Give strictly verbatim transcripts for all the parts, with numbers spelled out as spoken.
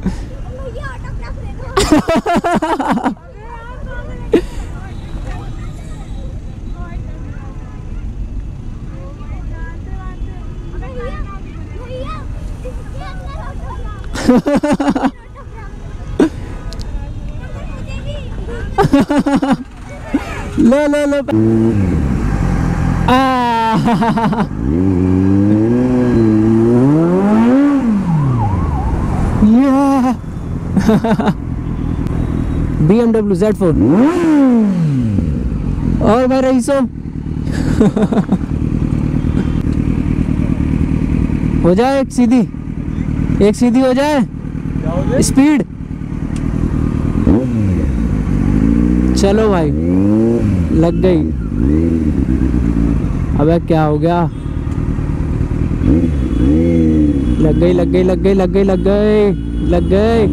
लो लो लो B M W Z four और भाई रईसो हो जाए एक सीधी, एक सीधी हो जाए स्पीड। चलो भाई लग गई। अबे क्या हो गया? लग गई लग गई लग गई लग गई लग गई लग गई।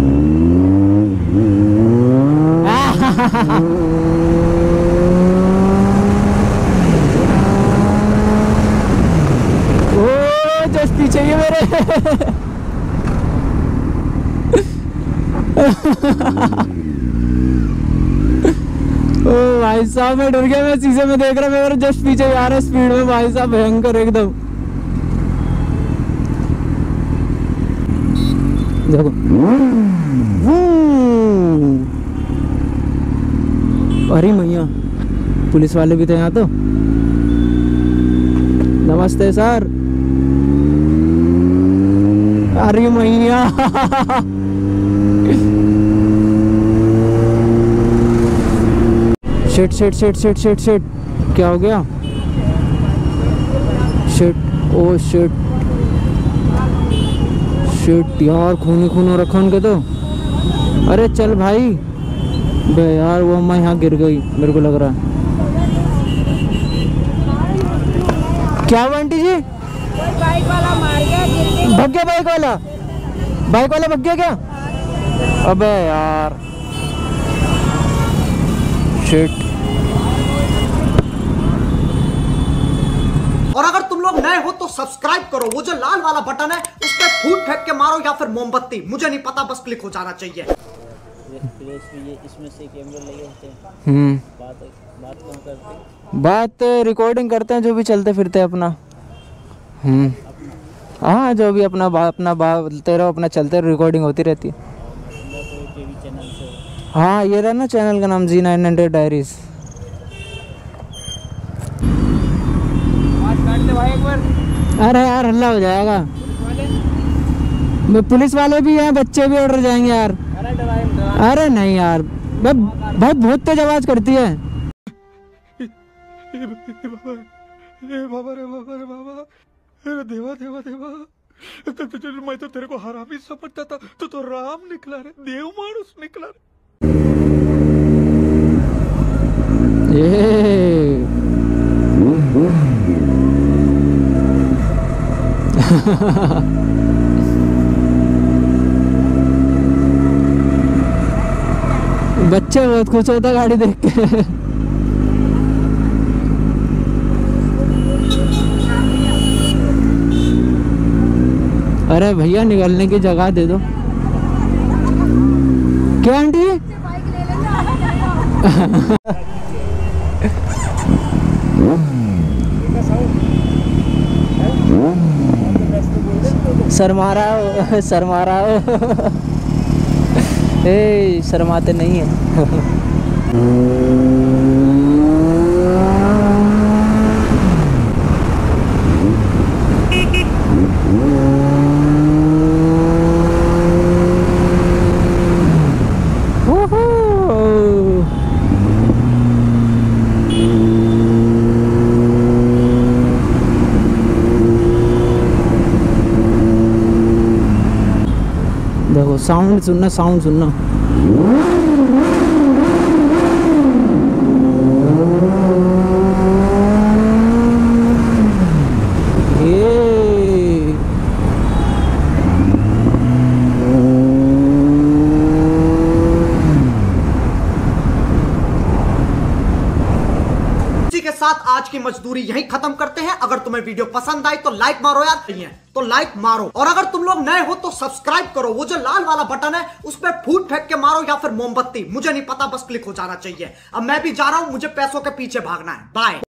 ओ जस्ट पीछे ही मेरे। ओ भाई साहब मैं डर गया। मैं शीशे में देख रहा, मेरे जस्ट पीछे आ रहा स्पीड में भाई साहब, भयंकर एकदम। देखो अरे मैया पुलिस वाले भी थे यहाँ तो। नमस्ते सर। अरे मैया shit shit shit shit shit shit क्या हो गया? शिट ओ शिट शिट यार, खूनी खून हो रखा उनके तो। अरे चल भाई बे यार, वो अम्मा यहाँ गिर गई मेरे को लग रहा है। क्या हुआ आंटी जी? बाइक वाला मार गया, गिर गई। भग गया बाइक वाला? बाइक वाला भग गया क्या? अबे यार शिट। और अगर तुम लोग नए हो तो सब्सक्राइब करो, वो जो लाल वाला बटन है उस पर फूट फेंक के मारो या फिर मोमबत्ती, मुझे नहीं पता, बस क्लिक हो जाना चाहिए। ये इसमें से कैमरे लगे होते हैं। हम्म बात बात कहाँ करते हैं? बात रिकॉर्डिंग करते हैं जो भी चलते फिरते अपना। हम्म हाँ जो भी अपना बा, अपना बोलते रहो, अपना चलते रिकॉर्डिंग होती रहती है। टीवी चैनल से। हाँ ये रहा ना चैनल का नाम, जी नाइन हंड्रेड डायरीज। अरे यार हल्ला हो जाएगा। पुलिस वाले भी हैं, बच्चे भी ऑर्डर जाएंगे यार। अरे नहीं यार भाई बहुत तेज आवाज करती है। बाबा रे बाबा रे बाबा, अरे देवा देवा देवा, तो, तो, तो, मैं तो तेरे को हरामी समझता था, तो तो राम निकला रे, देव मानुस निकला रे। ये बच्चे बहुत खुश होता गाड़ी देख के। अरे भैया निकलने की जगह दे दो। क्या आंटी? शर्मा रहा हो, शर्मा रहा हो। ए शर्माते नहीं है। देखो साउंड सुनना, साउंड सुनना। इसी के साथ आज की मजदूरी यहीं खत्म करते हैं। अगर तुम्हें वीडियो पसंद आई तो लाइक मारो यार, नहीं है तो लाइक मारो। और अगर तुम लोग नए हो तो सब्सक्राइब करो, वो जो लाल वाला बटन है उस पर फूट फेंक के मारो या फिर मोमबत्ती, मुझे नहीं पता, बस क्लिक हो जाना चाहिए। अब मैं भी जा रहा हूं, मुझे पैसों के पीछे भागना है। बाय।